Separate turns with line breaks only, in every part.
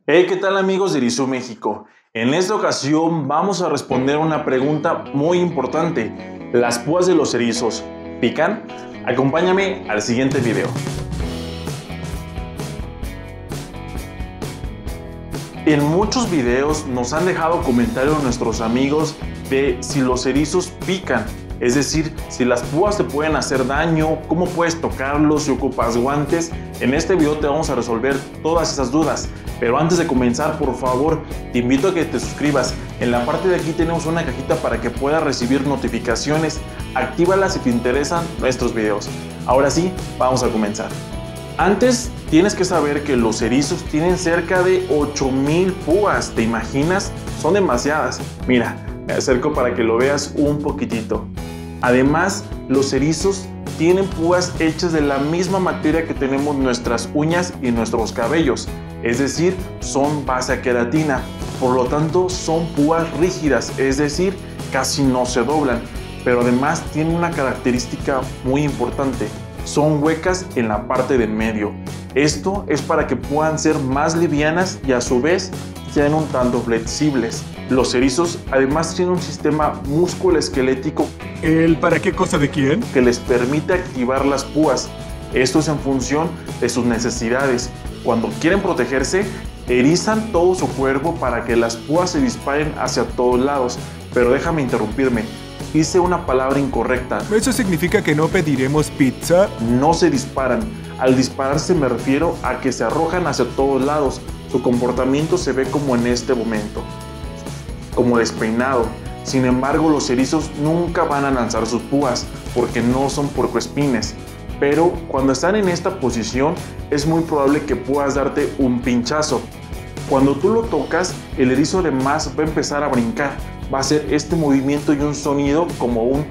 Hey, ¿qué tal amigos de Erizoo México? En esta ocasión vamos a responder una pregunta muy importante. ¿Las púas de los erizos pican? Acompáñame al siguiente video. En muchos videos nos han dejado comentarios nuestros amigos de si los erizos pican. Es decir, si las púas te pueden hacer daño, cómo puedes tocarlos, si ocupas guantes. En este video te vamos a resolver todas esas dudas. Pero antes de comenzar, por favor, te invito a que te suscribas. En la parte de aquí tenemos una cajita para que puedas recibir notificaciones. Actívala si te interesan nuestros videos. Ahora sí, vamos a comenzar. Antes, tienes que saber que los erizos tienen cerca de 8000 púas. ¿Te imaginas? Son demasiadas. Mira, me acerco para que lo veas un poquitito. Además, los erizos tienen púas hechas de la misma materia que tenemos nuestras uñas y nuestros cabellos. Es decir, son base a queratina. Por lo tanto, son púas rígidas, es decir, casi no se doblan. Pero además tienen una característica muy importante. Son huecas en la parte del medio. Esto es para que puedan ser más livianas y a su vez sean un tanto flexibles. Los erizos además tienen un sistema musculoesquelético.
¿El para qué cosa de quién?
Que les permite activar las púas. Esto es en función de sus necesidades. Cuando quieren protegerse, erizan todo su cuerpo para que las púas se disparen hacia todos lados. Pero déjame interrumpirme. Hice una palabra incorrecta.
¿Eso significa que no pediremos pizza?
No se disparan. Al dispararse me refiero a que se arrojan hacia todos lados. Su comportamiento se ve como en este momento, como despeinado. Sin embargo, los erizos nunca van a lanzar sus púas porque no son puercoespines. Pero cuando están en esta posición es muy probable que puedas darte un pinchazo. Cuando tú lo tocas, el erizo además va a empezar a brincar. Va a hacer este movimiento y un sonido como un...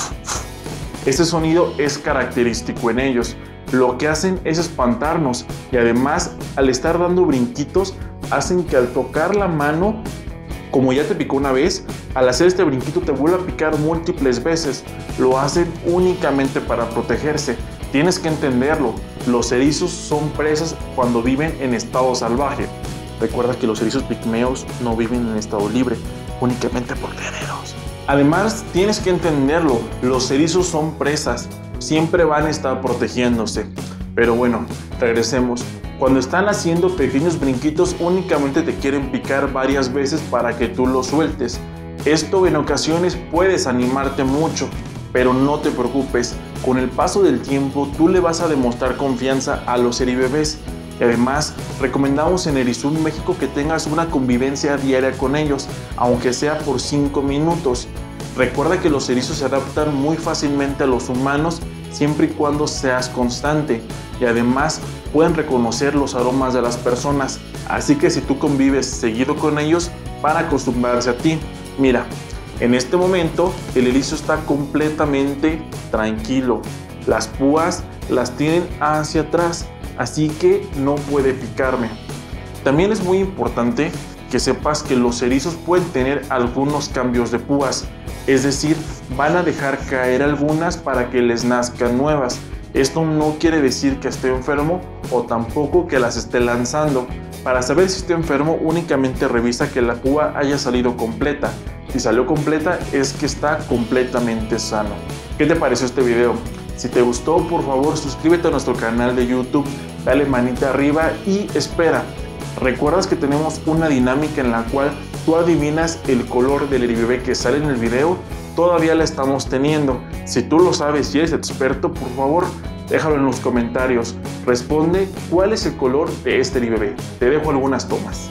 Este sonido es característico en ellos. Lo que hacen es espantarnos y además al estar dando brinquitos hacen que al tocar la mano, como ya te picó una vez, al hacer este brinquito te vuelve a picar múltiples veces. Lo hacen únicamente para protegerse. Tienes que entenderlo. Los erizos son presas cuando viven en estado salvaje. Recuerda que los erizos pigmeos no viven en estado libre, únicamente por criaderos. Además, tienes que entenderlo. Los erizos son presas. Siempre van a estar protegiéndose. Pero bueno, regresemos. Cuando están haciendo pequeños brinquitos, únicamente te quieren picar varias veces para que tú los sueltes. Esto en ocasiones puede desanimarte mucho, pero no te preocupes. Con el paso del tiempo, tú le vas a demostrar confianza a los eribebés. Y además, recomendamos en Erizoo México que tengas una convivencia diaria con ellos, aunque sea por 5 minutos. Recuerda que los erizos se adaptan muy fácilmente a los humanos siempre y cuando seas constante. Y además, pueden reconocer los aromas de las personas. Así que si tú convives seguido con ellos, van a acostumbrarse a ti. Mira, en este momento el erizo está completamente tranquilo. Las púas las tienen hacia atrás, así que no puede picarme. También es muy importante que sepas que los erizos pueden tener algunos cambios de púas. Es decir, van a dejar caer algunas para que les nazcan nuevas. Esto no quiere decir que esté enfermo o tampoco que las esté lanzando. Para saber si está enfermo, únicamente revisa que la púa haya salido completa. Si salió completa, es que está completamente sano. ¿Qué te pareció este video? Si te gustó, por favor, suscríbete a nuestro canal de YouTube, dale manita arriba y espera. ¿Recuerdas que tenemos una dinámica en la cual tú adivinas el color del eribebé que sale en el video? Todavía la estamos teniendo. Si tú lo sabes y eres experto, por favor, déjalo en los comentarios. Responde cuál es el color de este eribebé. Te dejo algunas tomas.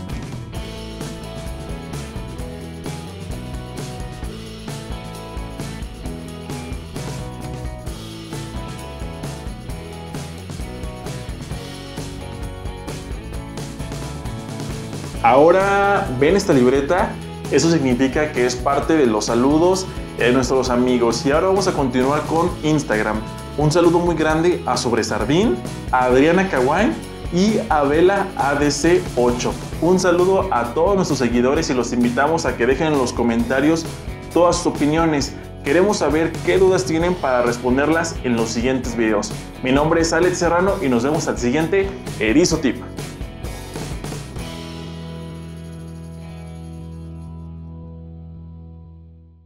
Ahora, ¿ven esta libreta? Eso significa que es parte de los saludos de nuestros amigos. Y ahora vamos a continuar con Instagram. Un saludo muy grande a Sobresardín, a Adriana Kawain y a Vela ADC8. Un saludo a todos nuestros seguidores y los invitamos a que dejen en los comentarios todas sus opiniones. Queremos saber qué dudas tienen para responderlas en los siguientes videos. Mi nombre es Alex Serrano y nos vemos al siguiente Erizoo Tip.